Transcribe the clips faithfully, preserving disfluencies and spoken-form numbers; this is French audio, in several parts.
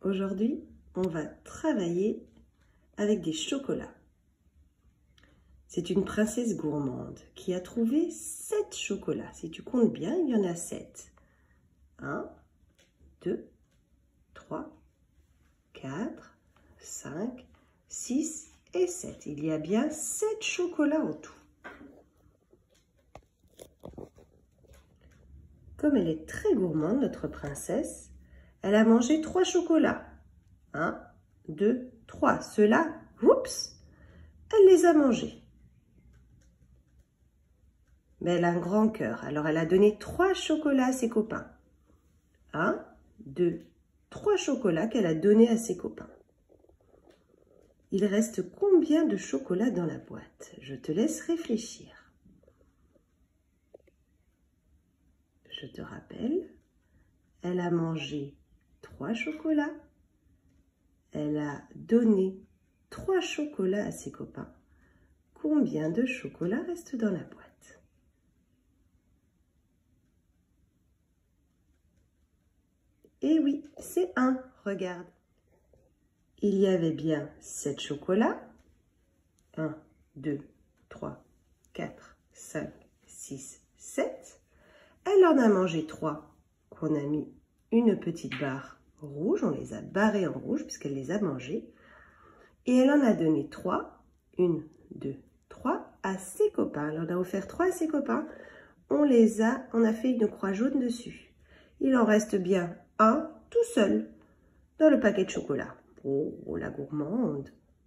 Aujourd'hui, on va travailler avec des chocolats. C'est une princesse gourmande qui a trouvé sept chocolats. Si tu comptes bien, il y en a sept. un, deux, trois, quatre, cinq, six et sept. Il y a bien sept chocolats en tout. Comme elle est très gourmande, notre princesse, elle a mangé trois chocolats. un, deux, trois. Ceux-là, oups, elle les a mangés. Mais elle a un grand cœur, alors elle a donné trois chocolats à ses copains. un, deux, trois chocolats qu'elle a donnés à ses copains. Il reste combien de chocolats dans la boîte? Je te laisse réfléchir. Je te rappelle, elle a mangé trois chocolats. Elle a donné trois chocolats à ses copains. Combien de chocolats reste dans la boîte? Eh oui, c'est un, regarde. Il y avait bien sept chocolats. un, deux, trois, quatre, cinq, six, sept. Elle en a mangé trois qu'on a mis une petite barre rouge. On les a barrés en rouge puisqu'elle les a mangés. Et elle en a donné trois. Une, deux, trois à ses copains. Elle en a offert trois à ses copains. On les a, on a fait une croix jaune dessus. Il en reste bien un tout seul dans le paquet de chocolat. Oh, la gourmande!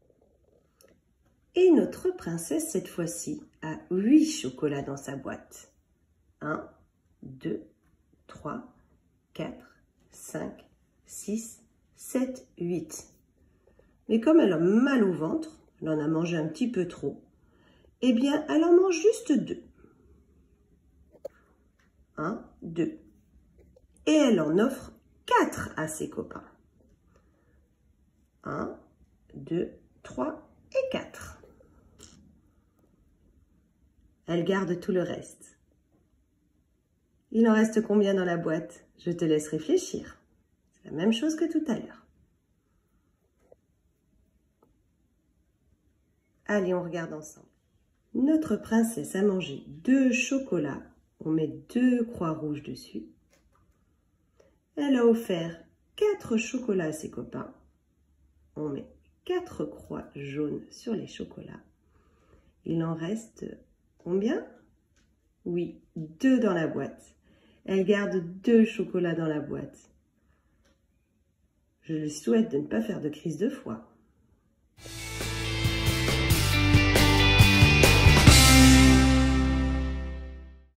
Et notre princesse, cette fois-ci, a huit chocolats dans sa boîte. un, deux, trois, quatre, cinq, six, sept, huit. Mais comme elle a mal au ventre, elle en a mangé un petit peu trop, eh bien, elle en mange juste deux. un, deux. Et elle en offre quatre à ses copains. un, deux, trois et quatre. Elle garde tout le reste. Il en reste combien dans la boîte? Je te laisse réfléchir. C'est la même chose que tout à l'heure. Allez, on regarde ensemble. Notre princesse a mangé deux chocolats. On met deux croix rouges dessus. Elle a offert quatre chocolats à ses copains. On met quatre croix jaunes sur les chocolats. Il en reste combien? Oui, deux dans la boîte. Elle garde deux chocolats dans la boîte. Je lui souhaite de ne pas faire de crise de foie.